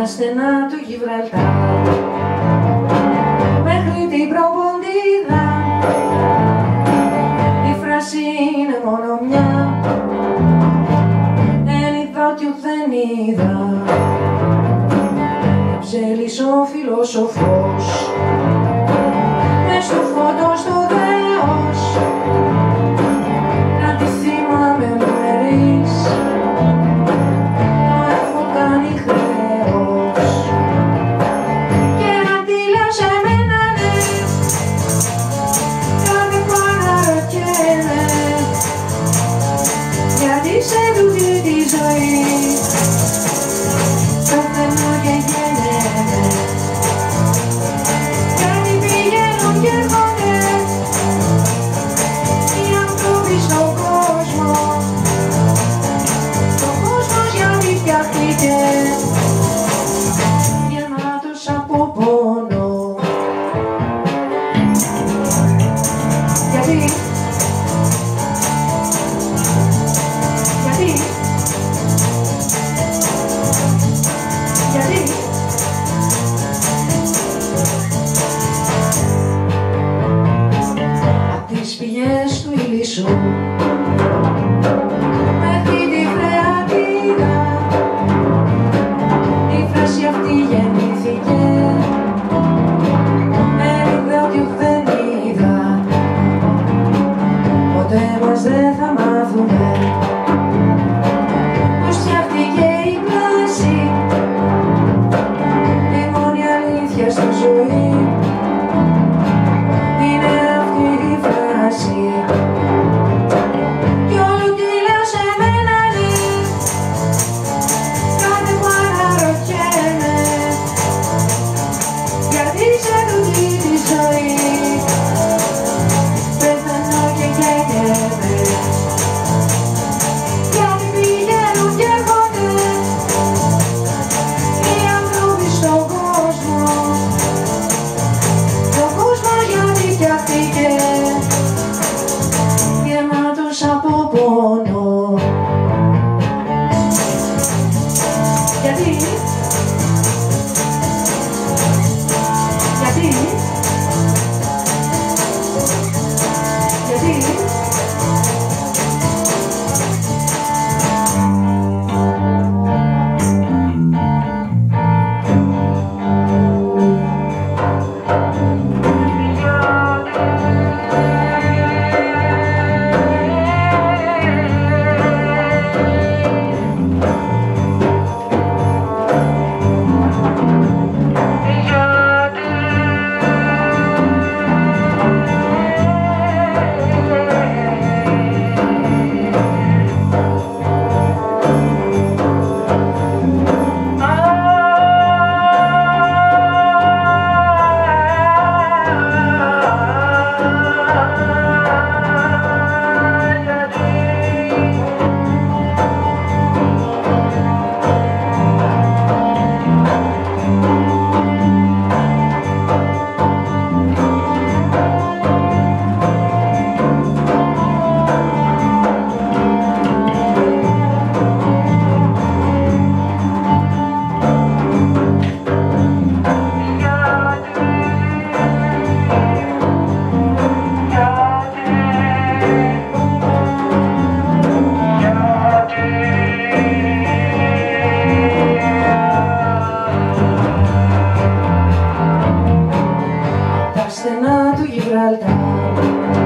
στενά του Γιβραλτάρ μέχρι την Προποντίδα. Η φράση είναι μόνο μια, δεν είδα ότι δεν είδα. Ψέλης ο φιλόσοφος μες στο φώτος το δέος. Να τη θυμάμαι μέρης, το έχω κάνει χρέος. Και να τη λέω σε μένα ναι, κάθε που αναρωτιέμαι, γιατί σε τούτη τη ζωή πεθαίνω και γεννιέμαι. Γιατί πηγαίνουν και έρχονται οι άνθρωποι στον κόσμο. Ο κόσμος γιατί φτιάχτηκε γεμάτος από πόνο. Γιατί απ' τις πηγές του Ηλισσού μέχρι τη Φρεατίδα η φράση αυτή γεννήθηκε. Είδα ότι δεν είδα, ποτέ μας δεν θα μάθουμε πως φτιάχτηκε η κλάση. Η μόνη αλήθεια στη ζωή είναι αυτή η φράση. Κι όλο τι λέω σε μένα ναι, κάθε που αναρωτιέμαι, γιατί σε τούτη τη ζωή πεθαίνω και καίγομαι. Γιατί πηγαίνουν και έρχονται οι άνθρωποι στον κόσμο. Ο κόσμος γιατί φτιάχτηκε γεμάτος από πόνο. Γιατί τα στενά του Γιβραλτάρ